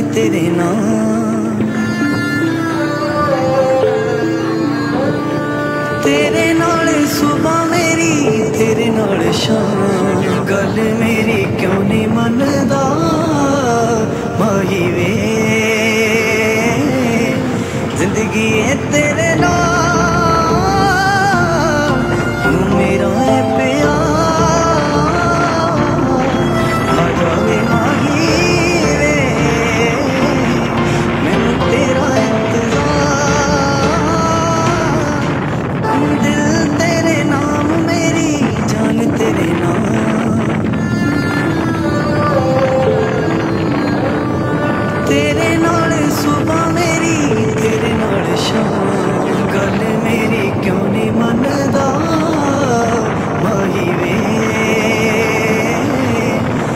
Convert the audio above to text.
तेरे नाम, तेरे नाल सुबह मेरी तेरे नाल शाम, गल मेरी क्यों नहीं मनदा माही वे।